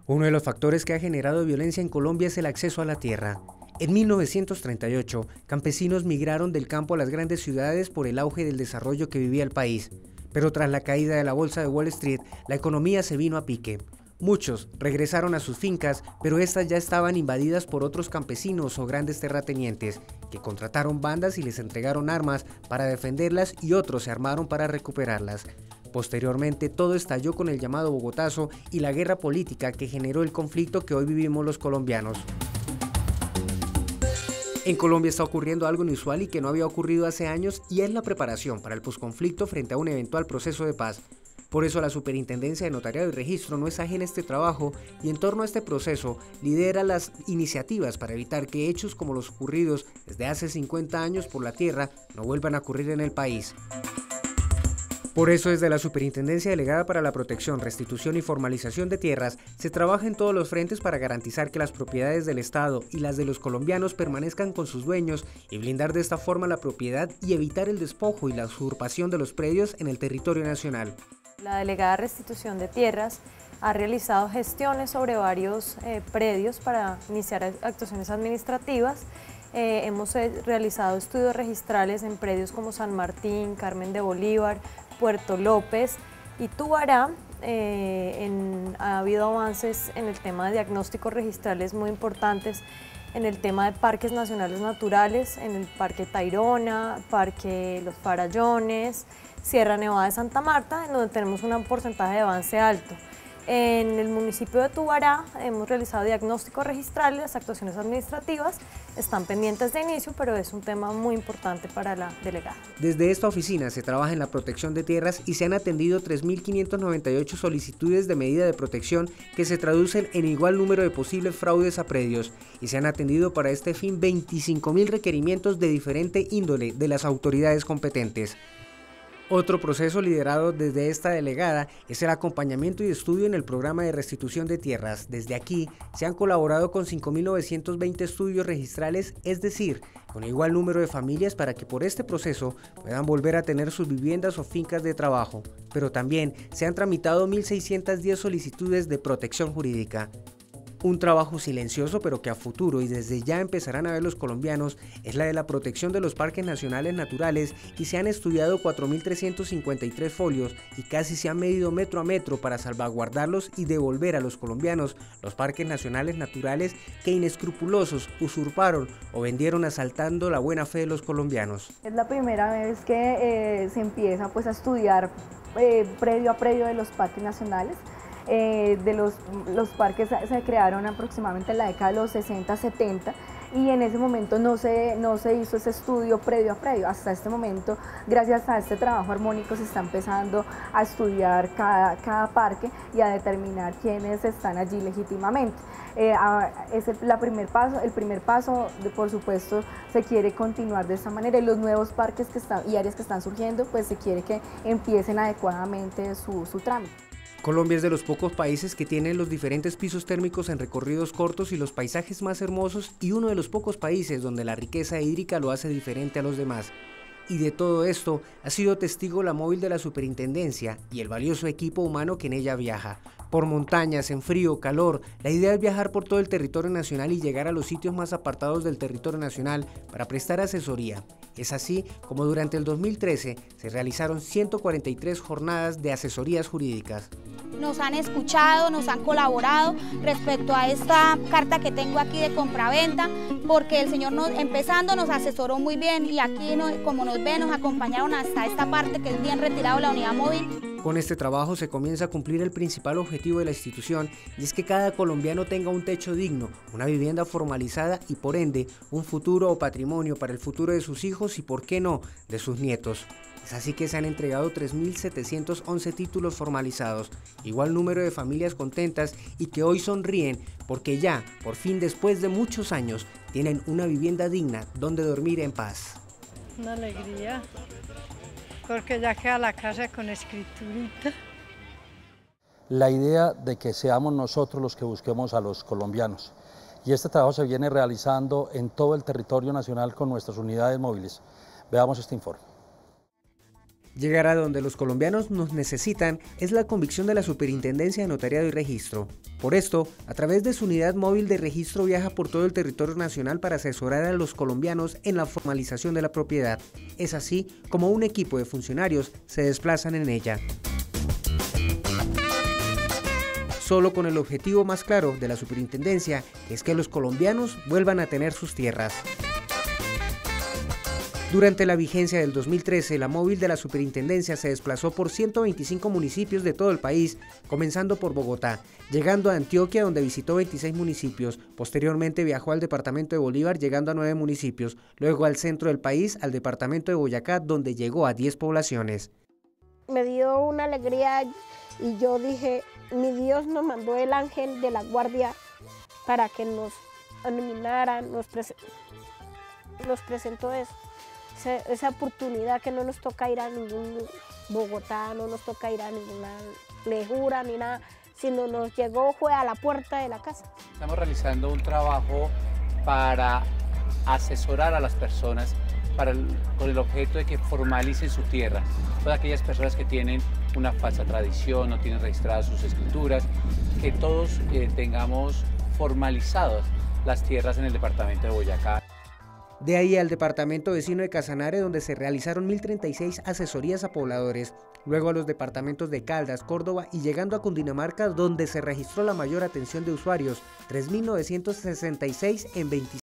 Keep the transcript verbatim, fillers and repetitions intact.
Uno de los factores que ha generado violencia en Colombia es el acceso a la tierra. En mil novecientos treinta y ocho, campesinos migraron del campo a las grandes ciudades por el auge del desarrollo que vivía el país. Pero tras la caída de la bolsa de Wall Street, la economía se vino a pique. Muchos regresaron a sus fincas, pero estas ya estaban invadidas por otros campesinos o grandes terratenientes, que contrataron bandas y les entregaron armas para defenderlas y otros se armaron para recuperarlas. Posteriormente, todo estalló con el llamado Bogotazo y la guerra política que generó el conflicto que hoy vivimos los colombianos. En Colombia está ocurriendo algo inusual y que no había ocurrido hace años, y es la preparación para el posconflicto frente a un eventual proceso de paz. Por eso la Superintendencia de Notariado y Registro no es ajena a este trabajo y en torno a este proceso lidera las iniciativas para evitar que hechos como los ocurridos desde hace cincuenta años por la tierra no vuelvan a ocurrir en el país. Por eso, desde la Superintendencia Delegada para la Protección, Restitución y Formalización de Tierras, se trabaja en todos los frentes para garantizar que las propiedades del Estado y las de los colombianos permanezcan con sus dueños y blindar de esta forma la propiedad y evitar el despojo y la usurpación de los predios en el territorio nacional. La Delegada de Restitución de Tierras ha realizado gestiones sobre varios eh, predios para iniciar actuaciones administrativas. Eh, hemos eh, realizado estudios registrales en predios como San Martín, Carmen de Bolívar, Puerto López y Tubará. Eh, en, ha habido avances en el tema de diagnósticos registrales muy importantes en el tema de parques nacionales naturales, en el Parque Tayrona, Parque Los Farallones, Sierra Nevada de Santa Marta, en donde tenemos un porcentaje de avance alto. En el municipio de Tubará hemos realizado diagnósticos registrales, las actuaciones administrativas están pendientes de inicio, pero es un tema muy importante para la delegada. Desde esta oficina se trabaja en la protección de tierras y se han atendido tres mil quinientas noventa y ocho solicitudes de medida de protección que se traducen en igual número de posibles fraudes a predios, y se han atendido para este fin veinticinco mil requerimientos de diferente índole de las autoridades competentes. Otro proceso liderado desde esta delegada es el acompañamiento y estudio en el programa de restitución de tierras. Desde aquí se han colaborado con cinco mil novecientos veinte estudios registrales, es decir, con igual número de familias para que por este proceso puedan volver a tener sus viviendas o fincas de trabajo. Pero también se han tramitado mil seiscientas diez solicitudes de protección jurídica. Un trabajo silencioso pero que a futuro y desde ya empezarán a ver los colombianos es la de la protección de los parques nacionales naturales, y se han estudiado cuatro mil trescientos cincuenta y tres folios y casi se han medido metro a metro para salvaguardarlos y devolver a los colombianos los parques nacionales naturales que inescrupulosos usurparon o vendieron asaltando la buena fe de los colombianos. Es la primera vez que eh, se empieza pues, a estudiar eh, predio a predio de los parques nacionales. Eh, de los, los parques se crearon aproximadamente en la década de los sesenta, setenta, y en ese momento no se, no se hizo ese estudio predio a predio. Hasta este momento, gracias a este trabajo armónico, se está empezando a estudiar cada, cada parque y a determinar quiénes están allí legítimamente. Eh, a, es el, la primer paso, el primer paso, de, por supuesto, se quiere continuar de esta manera, y los nuevos parques que están, y áreas que están surgiendo, pues se quiere que empiecen adecuadamente su, su trámite. Colombia es de los pocos países que tienen los diferentes pisos térmicos en recorridos cortos y los paisajes más hermosos, y uno de los pocos países donde la riqueza hídrica lo hace diferente a los demás. Y de todo esto ha sido testigo la móvil de la Superintendencia y el valioso equipo humano que en ella viaja. Por montañas, en frío, calor, la idea es viajar por todo el territorio nacional y llegar a los sitios más apartados del territorio nacional para prestar asesoría. Es así como durante el dos mil trece se realizaron ciento cuarenta y tres jornadas de asesorías jurídicas. Nos han escuchado, nos han colaborado respecto a esta carta que tengo aquí de compraventa, porque el señor nos, empezando nos asesoró muy bien, y aquí nos, como nos ven, nos acompañaron hasta esta parte que es bien retirado la unidad móvil. Con este trabajo se comienza a cumplir el principal objetivo de la institución, y es que cada colombiano tenga un techo digno, una vivienda formalizada y por ende un futuro o patrimonio para el futuro de sus hijos y, por qué no, de sus nietos. Es así que se han entregado tres mil setecientos once títulos formalizados, igual número de familias contentas y que hoy sonríen porque ya, por fin, después de muchos años, tienen una vivienda digna donde dormir en paz. Una alegría, porque ya queda la casa con escriturita. La idea de que seamos nosotros los que busquemos a los colombianos, y este trabajo se viene realizando en todo el territorio nacional con nuestras unidades móviles. Veamos este informe. Llegar a donde los colombianos nos necesitan es la convicción de la Superintendencia de Notariado y Registro. Por esto, a través de su unidad móvil de registro viaja por todo el territorio nacional para asesorar a los colombianos en la formalización de la propiedad. Es así como un equipo de funcionarios se desplazan en ella. Solo con el objetivo más claro de la Superintendencia, que es que los colombianos vuelvan a tener sus tierras. Durante la vigencia del dos mil trece, la móvil de la Superintendencia se desplazó por ciento veinticinco municipios de todo el país, comenzando por Bogotá, llegando a Antioquia, donde visitó veintiséis municipios. Posteriormente viajó al departamento de Bolívar, llegando a nueve municipios. Luego al centro del país, al departamento de Boyacá, donde llegó a diez poblaciones. Me dio una alegría y yo dije, mi Dios nos mandó el ángel de la guardia para que nos iluminara, nos, pres nos presentó eso. Esa oportunidad que no nos toca ir a ningún Bogotá, no nos toca ir a ninguna lejura ni nada, sino nos llegó fue a la puerta de la casa. Estamos realizando un trabajo para asesorar a las personas para el, con el objeto de que formalicen su tierra. Todas aquellas personas que tienen una falsa tradición, no tienen registradas sus escrituras, que todos eh, tengamos formalizadas las tierras en el departamento de Boyacá. De ahí al departamento vecino de Casanare, donde se realizaron mil treinta y seis asesorías a pobladores, luego a los departamentos de Caldas, Córdoba y llegando a Cundinamarca, donde se registró la mayor atención de usuarios, tres mil novecientos sesenta y seis en veinticinco